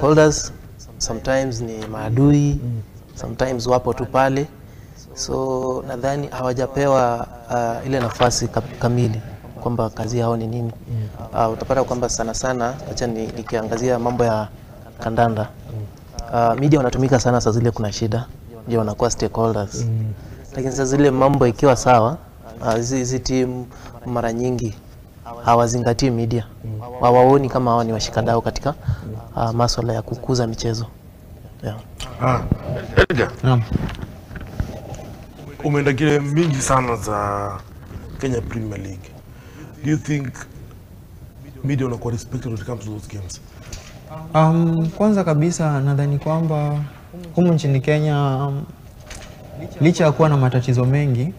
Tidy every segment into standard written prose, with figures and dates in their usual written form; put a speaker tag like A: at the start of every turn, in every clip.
A: stakeholders, sometimes ni maadui, sometimes wapo tu pale. So nadhani hawajapewa ile nafasi kamili kwamba kazi yao ni nini. Utapata kwamba sana acha nikiangazia mambo ya kandanda. Media wanatumika sana saa zile kuna shida, ndio wanakuwa stakeholders. Lakini saa zile mambo ikiwa sawa, hizi timu mara nyingi hawazingatii media. Hawaoni kama hao ni washikadau katika masuala ya kukuza michezo.
B: Edgar. Umeenda kile mingi sana za Kenya Premier League. Do you think media wanakuwa respected when it comes to those games?
C: Kwanza kabisa nadhani kwamba humu nchini Kenya licha ya kuwa na matatizo mengi,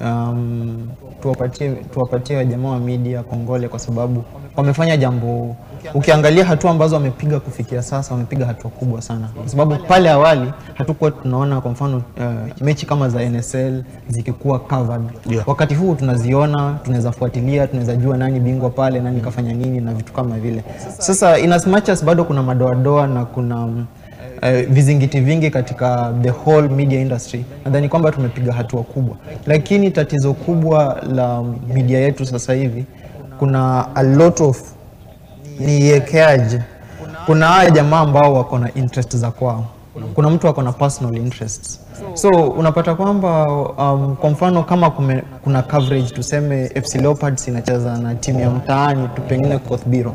C: tuwapatie jamaa wa media kongole kwa sababu wamefanya jambo. Ukiangalia hatua ambazo wamepiga kufikia sasa, wamepiga hatua kubwa sana. Kwa sababu pale awali hatukuwa tunaona kwa mfano mechi kama za NSL zikikuwa covered. Wakati huu tunaziona, tunaweza fuatilia, tunaweza jua nani bingwa pale, nani kafanya nini na vitu kama vile. Sasa in as much as bado kuna madoadoa na kuna vizingiti vingi katika the whole media industry, nadhani kwamba tumepiga hatua kubwa. Lakini tatizo kubwa la media yetu sasa hivi, kuna a lot of niekeaje. Kuna haya jamaa ambao wako na interest za kwao. Kuna mtu wako na personal interests. So unapata kwamba kwa mfano kama kuna coverage, tuseme FC Leopards inacheza na timu ya mtaani tu pengine Kothbiro.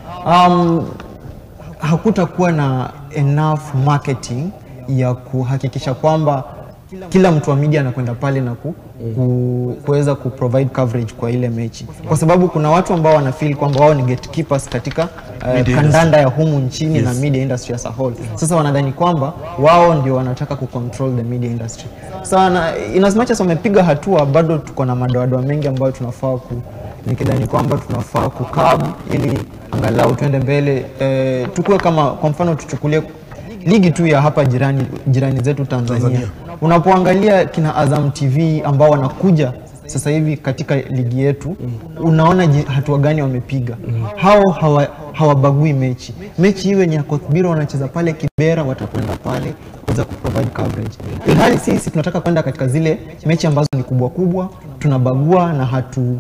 C: Hakutakuwa na enough marketing ya kuhakikisha kwamba kila mtu wa media anakwenda pale na kuweza kuprovide coverage kwa ile mechi. Kwa sababu kuna watu ambao wanafeel kwamba wao ni gatekeepers katika kandanda ya humu nchini na media industry as a whole. Sasa wanadhani kwamba wao ndio wanataka kucontrol the media industry. Sana in as much as wamepiga hatua, bado tuko na madoadoa mengi ambayo tunafaa nikidhani kwamba tunafaa kukab ili angalau tuende mbele. Tukue kama kwa mfano tuchukulie ligi tu ya hapa jirani zetu Tanzania. Unapoangalia kina Azam TV ambao wanakuja sasa hivi katika ligi yetu, unaona hatua gani wamepiga. Hao hawabagui mechi. Mechi iwe ni ya Kothbiro wanacheza pale Kibera, watakwenda pale kuweza kuprovide coverage. Ilhali sisi tunataka kwenda katika zile mechi ambazo ni kubwa, tunabagua na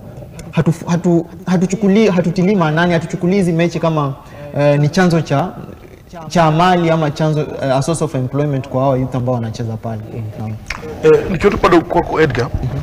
C: hatutilii maanani, hatuchukulii hizi mechi kama ni chanzo cha amali ama chanzo a source of employment kwa hao youth ambao wanacheza pale.
B: Nikiwa bado kwa Edgar,